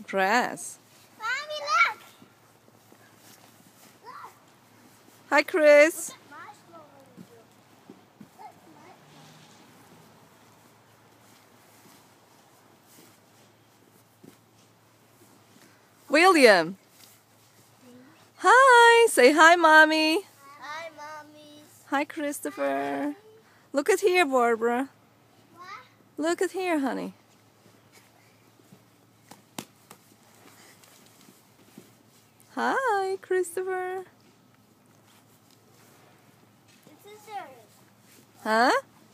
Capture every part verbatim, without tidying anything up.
Grass. Mommy, look! Look! Hi, Chris. William. Hi. Say hi, Mommy. Hi, Mommy. Hi, Christopher. Look at here, Barbara. What? Look at here, honey. Hi, Christopher. This is serious. Huh?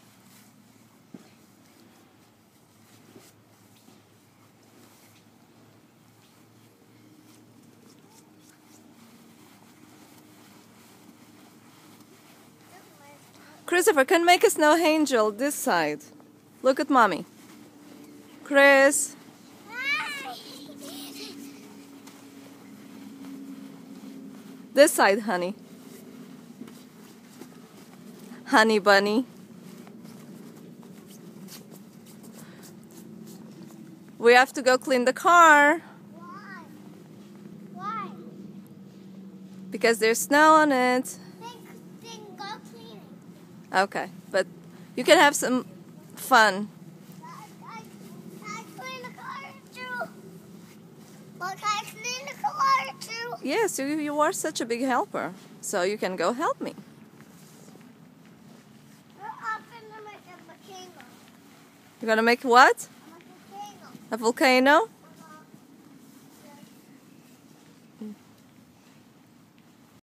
Christopher, can make a snow angel this side. Look at Mommy. Chris. Hi. This side, honey. Honey bunny. We have to go clean the car Why? Why? because there's snow on it. Then, then go clean it. Okay, but you can have some fun. I, I, I clean the car too. But I clean the car too. Yes, you, you are such a big helper, so you can go help me. We're up in the volcano. You're gonna make what? A volcano. A volcano?